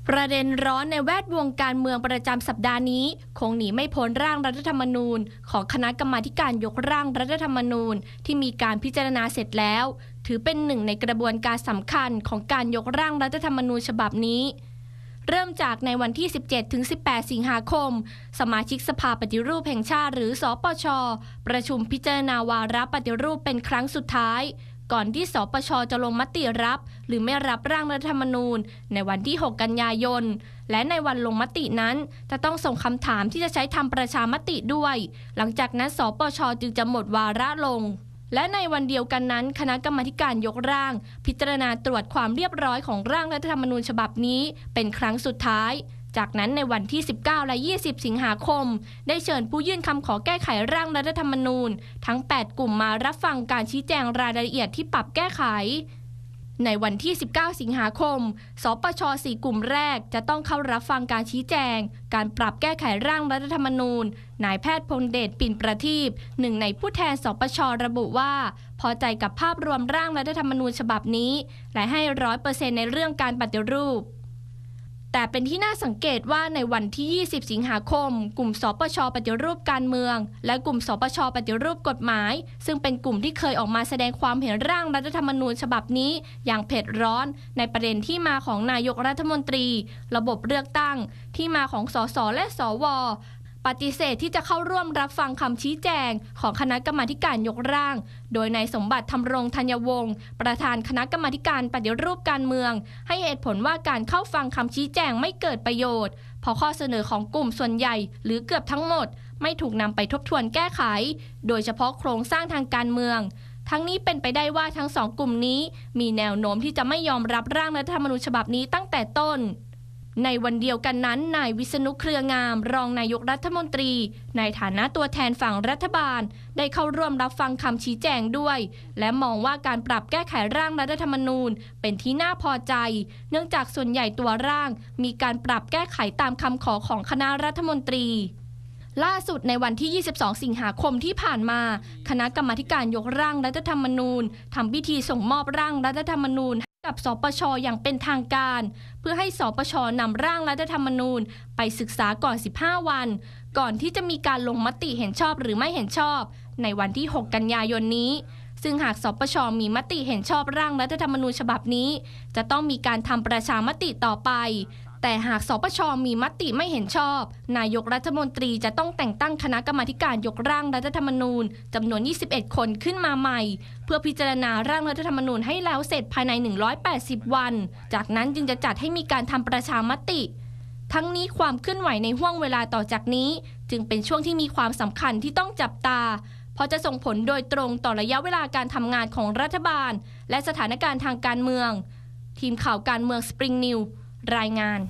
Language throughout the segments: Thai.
ประเด็นร้อนในแวดวงการเมืองประจำสัปดาห์นี้คงหนีไม่พ้นร่างรัฐธรรมนูญของคณะกรรมาการยกร่างรัฐธรรมนูญที่มีการพิจารณาเสร็จแล้วถือเป็นหนึ่งในกระบวนการสำคัญของการยกร่างรัฐธรรมนูญฉบับนี้เริ่มจากในวันที่ 17-18 สิงหาคมสมาชิกสภาปฏิรูปแห่งชาติหรือสปช.ประชุมพิจารณาวาระปฏิรูปเป็นครั้งสุดท้ายก่อนที่สปช.จะลงมติรับหรือไม่รับร่างรัฐธรรมนูญในวันที่ 6 กันยายนและในวันลงมตินั้นจะต้องส่งคำถามที่จะใช้ทำประชามติด้วยหลังจากนั้นสปช.จึงจะหมดวาระลงและในวันเดียวกันนั้นคณะกรรมาการยกร่างพิจารณาตรวจความเรียบร้อยของร่างรัฐธรรมนูญฉบับนี้เป็นครั้งสุดท้ายจากนั้นในวันที่ 19 และ 20 สิงหาคมได้เชิญผู้ยื่นคำขอแก้ไขร่างรัฐธรรมนูญทั้ง 8 กลุ่มมารับฟังการชี้แจงรายละเอียดที่ปรับแก้ไขในวันที่ 19 สิงหาคมสปช. 4 กลุ่มแรกจะต้องเข้ารับฟังการชี้แจงการปรับแก้ไขร่างรัฐธรรมนูญนายแพทย์พงษ์เดช ปิ่นประทีปหนึ่งในผู้แทนสปช.ระบุว่าพอใจกับภาพรวมร่างรัฐธรรมนูญฉบับนี้และให้ 100% ในเรื่องการปฏิรูปแต่เป็นที่น่าสังเกตว่าในวันที่ 20 สิงหาคมกลุ่มสปช.ปฏิรูปการเมืองและกลุ่มสปช.ปฏิรูปกฎหมายซึ่งเป็นกลุ่มที่เคยออกมาแสดงความเห็นร่างรัฐธรรมนูญฉบับนี้อย่างเผ็ดร้อนในประเด็นที่มาของนายกรัฐมนตรีระบบเลือกตั้งที่มาของสสและสวปฏิเสธที่จะเข้าร่วมรับฟังคำชี้แจงของคณะกรรมาการยกร่างโดยนายสมบัติธรรมรงธัญวงศ์ประธานคณะกรรมาการปฏิรูปการเมืองให้เหตุผลว่าการเข้าฟังคำชี้แจงไม่เกิดประโยชน์เพราะข้อเสนอของกลุ่มส่วนใหญ่หรือเกือบทั้งหมดไม่ถูกนำไปทบทวนแก้ไขโดยเฉพาะโครงสร้างทางการเมืองทั้งนี้เป็นไปได้ว่าทั้งสองกลุ่มนี้มีแนวโน้มที่จะไม่ยอมรับร่างรัฐธรรมนูญฉบับนี้ตั้งแต่ต้นในวันเดียวกันนั้นนายวิษณุเครืองามรองนายกรัฐมนตรีในฐานะตัวแทนฝั่งรัฐบาลได้เข้าร่วมรับฟังคำชี้แจงด้วยและมองว่าการปรับแก้ไขร่างรัฐธรรมนูญเป็นที่น่าพอใจเนื่องจากส่วนใหญ่ตัวร่างมีการปรับแก้ไขตามคำขอของคณะรัฐมนตรีล่าสุดในวันที่ 22 สิงหาคมที่ผ่านมาคณะกรรมาการยกร่างรัฐธรรมนูญทำพิธีส่งมอบร่างรัฐธรรมนูญกับสปช.อย่างเป็นทางการเพื่อให้สปช.นำร่างรัฐธรรมนูญไปศึกษาก่อน 15 วันก่อนที่จะมีการลงมติเห็นชอบหรือไม่เห็นชอบในวันที่ 6 กันยายนนี้ซึ่งหากสปช.มีมติเห็นชอบร่างรัฐธรรมนูญฉบับนี้จะต้องมีการทำประชามติต่อไปแต่หากสปช.มีมติไม่เห็นชอบนายกรัฐมนตรีจะต้องแต่งตั้งคณะกรรมาการยกร่างรัฐธรรมนูญจำนวน 21 คนขึ้นมาใหม่เพื่อพิจารณาร่างรัฐธรรมนูญให้แล้วเสร็จภายใน 180 วันจากนั้นจึงจะจัดให้มีการทำประชามติทั้งนี้ความเคลื่อนไหวในห้วงเวลาต่อจากนี้จึงเป็นช่วงที่มีความสำคัญที่ต้องจับตาเพราะจะส่งผลโดยตรงต่อระยะเวลาการทำงานของรัฐบาลและสถานการณ์ทางการเมืองทีมข่าวการเมืองสปริงนิวรายงาน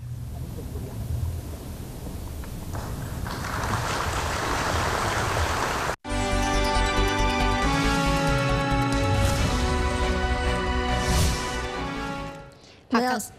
เมื่อ